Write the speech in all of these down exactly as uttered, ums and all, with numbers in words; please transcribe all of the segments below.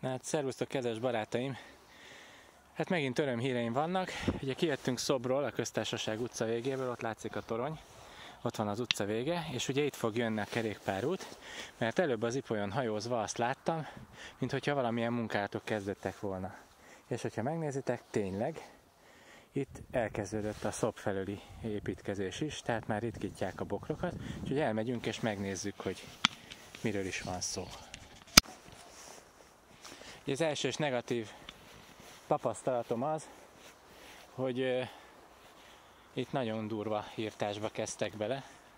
Na hát szervusztok, kedves barátaim! Hát megint örömhíreim vannak. Ugye kijöttünk Szobról, a Köztársaság utca végéből, ott látszik a torony. Ott van az utca vége, és ugye itt fog jönni a kerékpárút, mert előbb az Ipolyon hajózva azt láttam, minthogyha valamilyen munkálatok kezdettek volna. És hogyha megnézitek, tényleg, itt elkezdődött a Szob felőli építkezés is, tehát már ritkítják a bokrokat, úgyhogy elmegyünk és megnézzük, hogy miről is van szó. Az első és negatív tapasztalatom az, hogy uh, itt nagyon durva írtásba kezdtek bele.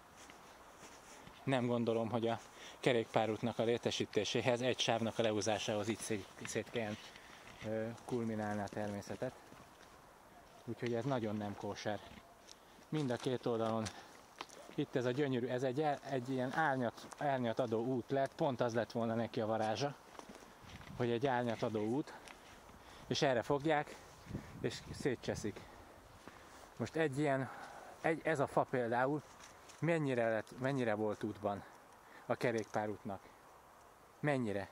Nem gondolom, hogy a kerékpárútnak a létesítéséhez, egy sávnak a lehúzásához így szét, szét kelljen uh, kulminálni a természetet. Úgyhogy ez nagyon nem kóser. Mind a két oldalon itt ez a gyönyörű, ez egy, egy ilyen árnyat, árnyat adó út lett, pont az lett volna neki a varázsa, hogy egy árnyat adó út, és erre fogják, és szétcseszik. Most egy ilyen, egy, ez a fa például mennyire, lett, mennyire volt útban a kerékpárútnak? Mennyire?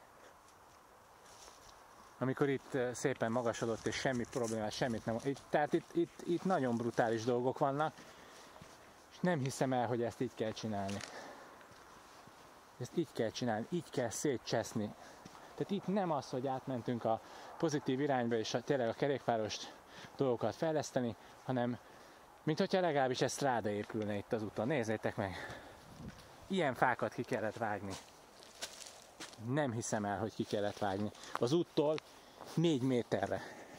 Amikor itt szépen magasodott, és semmi problémás, semmit nem... Itt, tehát itt, itt, itt nagyon brutális dolgok vannak, és nem hiszem el, hogy ezt így kell csinálni. Ezt így kell csinálni, így kell szétcseszni. Tehát itt nem az, hogy átmentünk a pozitív irányba és a, tényleg a kerékpáros dolgokat fejleszteni, hanem mint hogyha legalábbis egy stráda épülne itt az úton. Nézzétek meg! Ilyen fákat ki kellett vágni. Nem hiszem el, hogy ki kellett vágni. Az úttól négy méterre.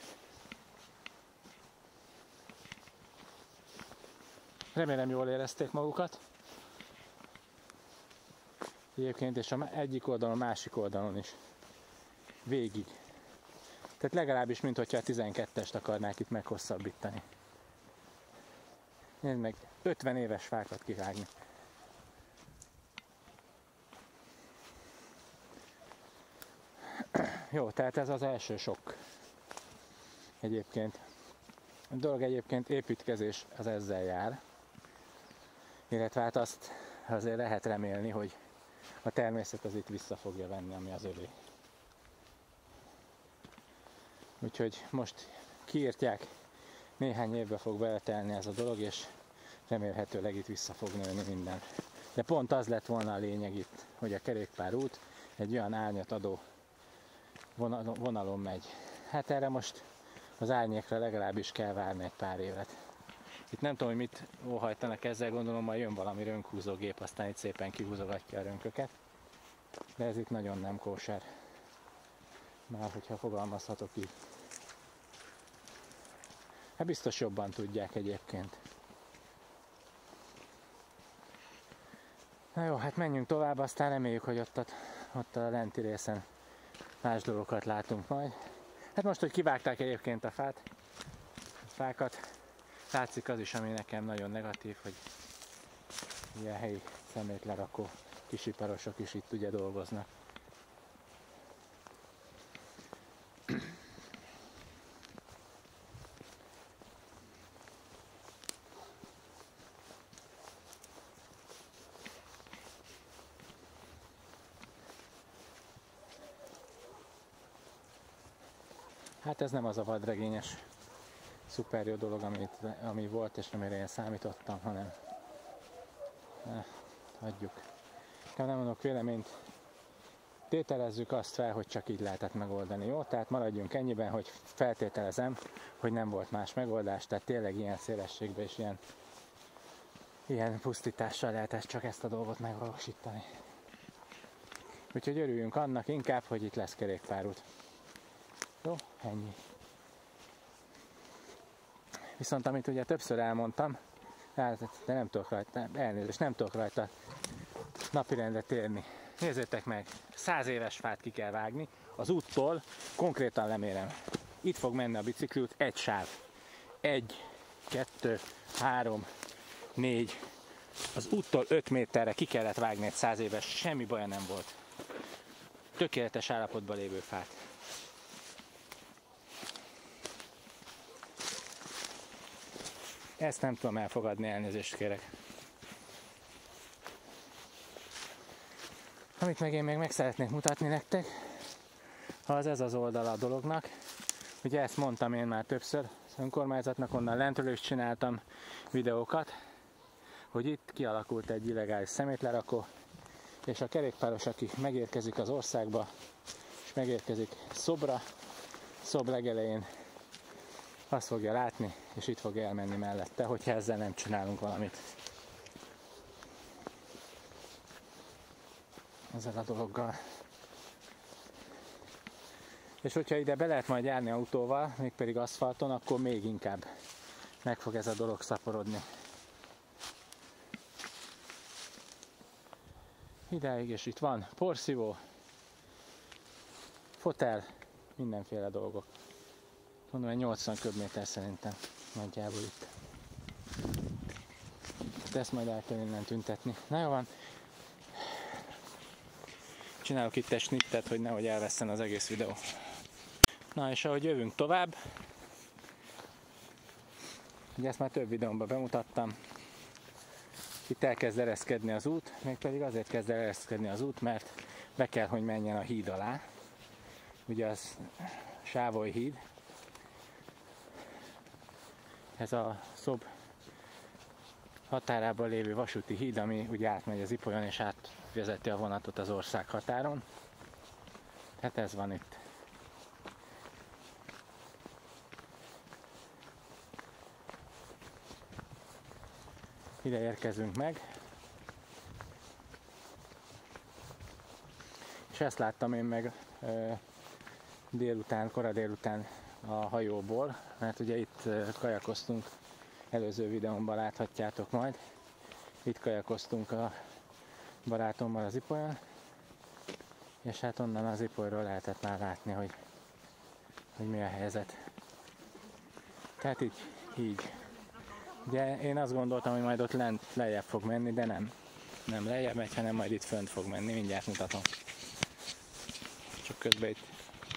Remélem jól érezték magukat. Egyébként és a egyik oldalon, a másik oldalon is. Végig. Tehát legalábbis, mint hogyha a tizenkettest akarnák itt meghosszabbítani. Nézd meg, ötven éves fákat kivágni. Jó, tehát ez az első sok. Egyébként. A dolog egyébként építkezés az ezzel jár. Illetve hát azt azért lehet remélni, hogy a természet az itt vissza fogja venni, ami az övé. Úgyhogy most kiírtják, néhány évbe fog beletelni ez a dolog, és remélhetőleg itt vissza fog nőni minden. De pont az lett volna a lényeg itt, hogy a kerékpárút egy olyan árnyat adó vonalon megy. Hát erre most az árnyékra legalábbis kell várni egy pár évet. Itt nem tudom, hogy mit óhajtanak ezzel, gondolom majd jön valami rönkhúzógép, aztán itt szépen kihúzogatja a rönköket. De ez itt nagyon nem kóser. Már hogyha fogalmazhatok így. Hát biztos jobban tudják egyébként. Na jó, hát menjünk tovább, aztán reméljük, hogy ott a, ott a lenti részen más dolgokat látunk majd. Hát most, hogy kivágták egyébként a fát, a fákat, látszik az is, ami nekem nagyon negatív, hogy ilyen helyi szemétlerakó kisiparosok is itt ugye dolgoznak. Hát ez nem az a vadregényes, szuper jó dolog, amit, ami volt és amire én számítottam, hanem ne, hagyjuk. Nem mondok véleményt, tételezzük azt fel, hogy csak így lehetett megoldani, jó? Tehát maradjunk ennyiben, hogy feltételezem, hogy nem volt más megoldás, tehát tényleg ilyen szélességben és ilyen, ilyen pusztítással lehetett csak ezt a dolgot megvalósítani. Úgyhogy örüljünk annak inkább, hogy itt lesz kerékpárút. Jó, ennyi. Viszont amit ugye többször elmondtam, de nem tudok rajta, elnézést, nem tudok rajta napirendre térni. Nézzétek meg, száz éves fát ki kell vágni, az úttól konkrétan lemérem. Itt fog menni a bicikliút, egy sáv. Egy, kettő, három, négy. Az úttól öt méterre ki kellett vágni egy száz éves, semmi baja nem volt. Tökéletes állapotban lévő fát. Ezt nem tudom elfogadni, elnézést kérek. Amit meg én még meg szeretnék mutatni nektek, az ez az oldala a dolognak. Ugye ezt mondtam én már többször az önkormányzatnak, onnan lentről is csináltam videókat, hogy itt kialakult egy illegális szemétlerakó, és a kerékpáros, aki megérkezik az országba, és megérkezik Szobra, Szob legelején, azt fogja látni, és itt fog elmenni mellette, hogyha ezzel nem csinálunk valamit. Ezzel a dologgal. És hogyha ide be lehet majd járni autóval, mégpedig aszfalton, akkor még inkább meg fog ez a dolog szaporodni. Idáig, és itt van porszívó, fotel, mindenféle dolgok. Mondom, egy nyolcvan köbméter szerintem nagyjából itt. Tehát ezt majd el kell innen tüntetni. Na jó van. Csinálok itt egy snittet, hogy nehogy elvesszen az egész videó. Na és ahogy jövünk tovább, ugye ezt már több videómban bemutattam, itt elkezd ereszkedni az út, mégpedig azért kezd ereszkedni az út, mert be kell, hogy menjen a híd alá. Ugye az Sávoly híd, ez a Szob határában lévő vasúti híd, ami ugye átmegy az Ipolyon és átvezeti a vonatot az ország határon. Hát ez van itt. Ide érkezünk meg. És ezt láttam én meg e, délután, kora délután a hajóból, mert ugye itt e, kajakoztunk, előző videómban láthatjátok majd. Itt kajakoztunk a barátommal az Ipolyon, és hát onnan az Ipolyról lehetett már látni, hogy, hogy mi a helyzet. Tehát így, így. Ugye én azt gondoltam, hogy majd ott lent lejjebb fog menni, de nem. Nem lejjebb megy, hanem majd itt fönt fog menni, mindjárt mutatom. Csak közben itt.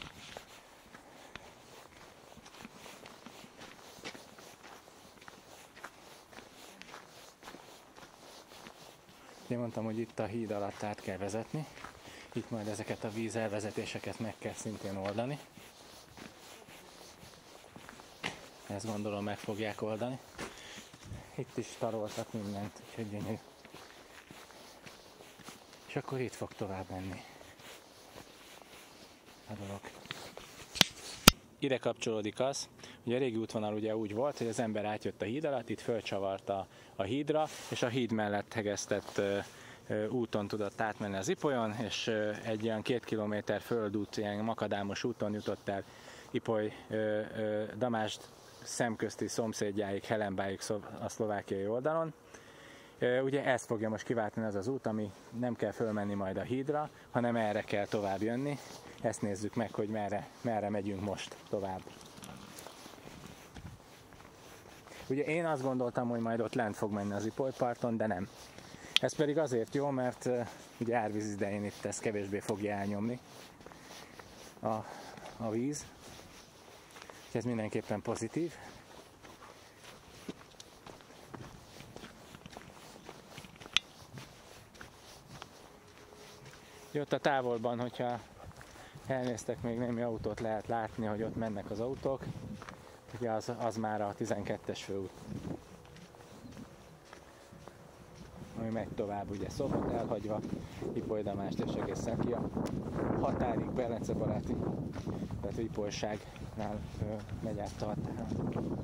Én mondtam, hogy itt a híd alatt át kell vezetni. Itt majd ezeket a vízelvezetéseket meg kell szintén oldani. Ezt gondolom meg fogják oldani. Itt is taroltak mindent, úgyhogy gyönyörű. És akkor itt fog tovább menni a dolog. Ide kapcsolódik az, hogy a régi útvonal ugye úgy volt, hogy az ember átjött a híd alatt, itt fölcsavarta a hídra, és a híd mellett hegesztett úton tudott átmenni az Ipolyon, és egy ilyen két kilométer földút, ilyen makadámos úton jutott el Ipoly, Damást szemközti szomszédjáig, Helenbáig a szlovákiai oldalon. Ugye ezt fogja most kiváltani az az út, ami nem kell fölmenni majd a hídra, hanem erre kell tovább jönni. Ezt nézzük meg, hogy merre, merre megyünk most tovább. Ugye én azt gondoltam, hogy majd ott lent fog menni az Ipolyparton, de nem. Ez pedig azért jó, mert uh, ugye árvíz idején itt ezt kevésbé fogja elnyomni a, a víz. Ez mindenképpen pozitív. Ott a távolban, hogyha elnéztek, még némi autót lehet látni, hogy ott mennek az autók. Ugye az, az már a tizenkettes főút, ami megy tovább, ugye Szobot elhagyva, Ipoly Damást és egészen ki a határig, Belence baráti, tehát Ipolyságnál ö, megy át a határon.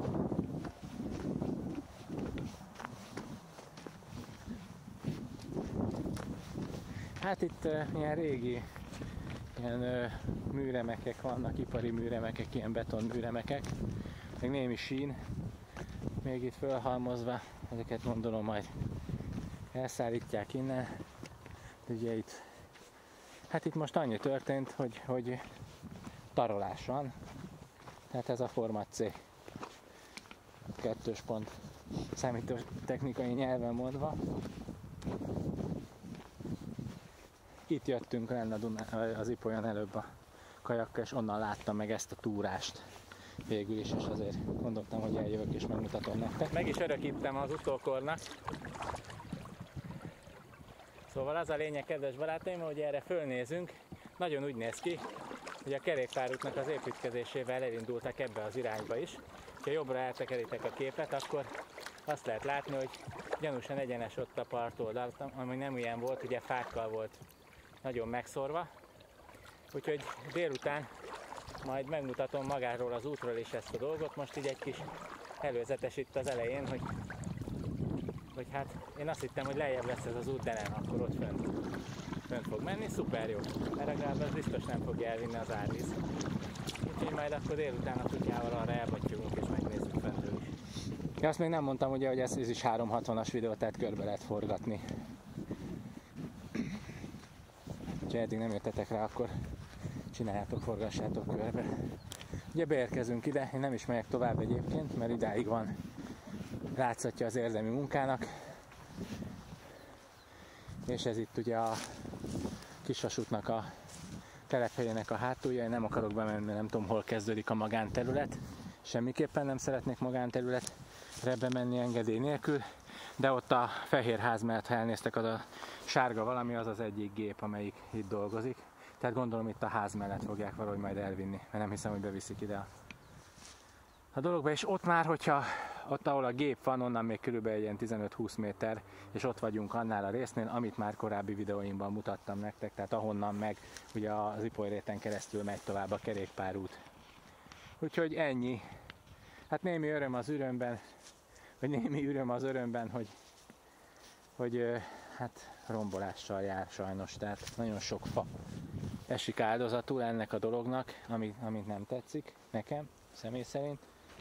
Hát itt uh, ilyen régi ilyen uh, műremekek vannak, ipari műremekek, ilyen beton műremekek, meg némi sín, még itt fölhalmozva, ezeket gondolom majd elszállítják innen. Ugye itt, hát itt most annyi történt, hogy, hogy tarolás van, tehát ez a Forma C kettős pont számítótechnikai nyelven mondva. Itt jöttünk lenne az Ipolyon előbb a kajakkal, és onnan láttam meg ezt a túrást végül is, és azért gondoltam, hogy eljövök és megmutatom nektek. Meg is örökítem az utókornak. Szóval az a lényeg, kedves barátaim, hogy erre fölnézünk, nagyon úgy néz ki, Ugye a kerékpárútnak az építkezésével elindultak ebbe az irányba is. Ha jobbra eltekerítek a képet, akkor azt lehet látni, hogy gyanúsan egyenes ott a partoldal, ami nem ilyen volt, ugye fákkal volt nagyon megszorva. Úgyhogy délután majd megmutatom magáról az útról is ezt a dolgot. Most így egy kis előzetes itt az elején, hogy, hogy hát én azt hittem, hogy lejjebb lesz ez az út, de nem, akkor ott fönt, fönt fog menni. Szuper jó, mert legalább az biztos nem fogja elvinni az árvíz. Úgyhogy majd akkor délután a kutyával arra elbattyogunk és megnézzük föntről is. Ja, azt még nem mondtam ugye, hogy ez, ez is háromszázhatvanas videó, tehát körbe lehet forgatni. Ha eddig nem jöttetek rá, akkor csináljátok, forgassátok körbe. Ugye beérkezünk ide, én nem is megyek tovább egyébként, mert idáig van látszatja az érdemi munkának. És ez itt ugye a Kisvasútnak a telephelyének a hátulja, én nem akarok bemenni, nem tudom hol kezdődik a magánterület. Semmiképpen nem szeretnék magánterületre bemenni engedély nélkül, de ott a fehér ház mellett, ha elnéztek, az a sárga valami, az az egyik gép, amelyik itt dolgozik. Tehát gondolom itt a ház mellett fogják valahogy majd elvinni, mert nem hiszem, hogy beviszik ide a, a dologba. És ott már, hogyha ott, ahol a gép van, onnan még körülbelül ilyen tizenöt-húsz méter, és ott vagyunk annál a résznél, amit már korábbi videóimban mutattam nektek, tehát ahonnan meg ugye az Ipolyréten keresztül megy tovább a kerékpárút. Úgyhogy ennyi. Hát némi öröm az örömben, vagy némi öröm az örömben, hogy, hogy hát rombolással jár sajnos, tehát nagyon sok fa esik áldozatul ennek a dolognak, ami, amit nem tetszik nekem, személy szerint.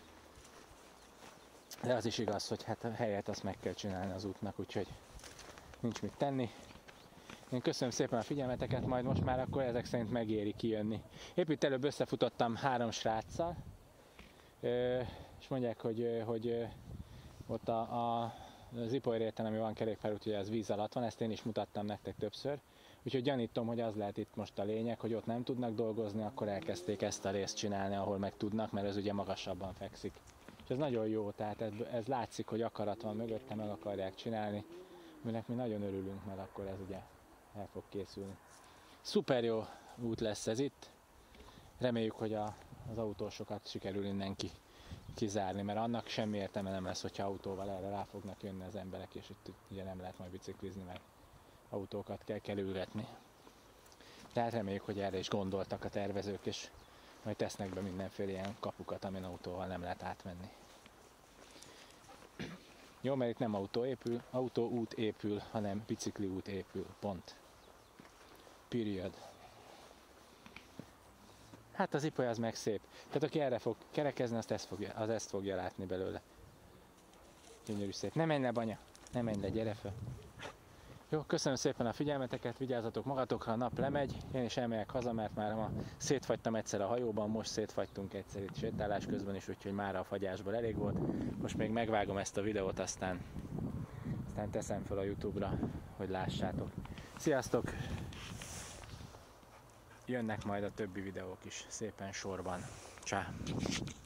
De az is igaz, hogy hát a helyet azt meg kell csinálni az útnak, úgyhogy nincs mit tenni. Én köszönöm szépen a figyelmeteket, majd most már akkor ezek szerint megéri kijönni. Épp itt előbb összefutottam három sráccal, és mondják, hogy, hogy ott a, a, az Ipolyréten, ami van kerékpárút, ugye az víz alatt van, ezt én is mutattam nektek többször. Úgyhogy gyanítom, hogy az lehet itt most a lényeg, hogy ott nem tudnak dolgozni, akkor elkezdték ezt a részt csinálni, ahol meg tudnak, mert ez ugye magasabban fekszik. És ez nagyon jó, tehát ez, ez látszik, hogy akarat van mögötte, meg akarják csinálni, aminek mi nagyon örülünk, mert akkor ez ugye el fog készülni. Szuper jó út lesz ez itt. Reméljük, hogy a, az autósokat sikerül innen ki, kizárni, mert annak semmi értelme nem lesz, hogyha autóval erre rá fognak jönni az emberek, és itt ugye nem lehet majd biciklizni, mert autókat kell kerülgetni. Tehát reméljük, hogy erre is gondoltak a tervezők, és majd tesznek be mindenféle ilyen kapukat, amin autóval nem lehet átmenni. Jó, mert itt nem autó épül, autóút épül, hanem bicikliút épül. Pont. Period. Hát az Ipoly az meg szép. Tehát aki erre fog kerekezni, azt ezt fogja, az ezt fogja látni belőle. Gyönyörű szép. Ne menj le, banya! Ne menj le, gyere fel! Jó, köszönöm szépen a figyelmeteket, vigyázzatok magatokra, a nap lemegy, én is elmegyek haza, mert már ma szétfagytam egyszer a hajóban, most szétfagytunk egyszer itt sétálás közben is, úgyhogy már a fagyásból elég volt. Most még megvágom ezt a videót, aztán, aztán teszem fel a YouTube-ra, hogy lássátok. Sziasztok! Jönnek majd a többi videók is szépen sorban. Csá!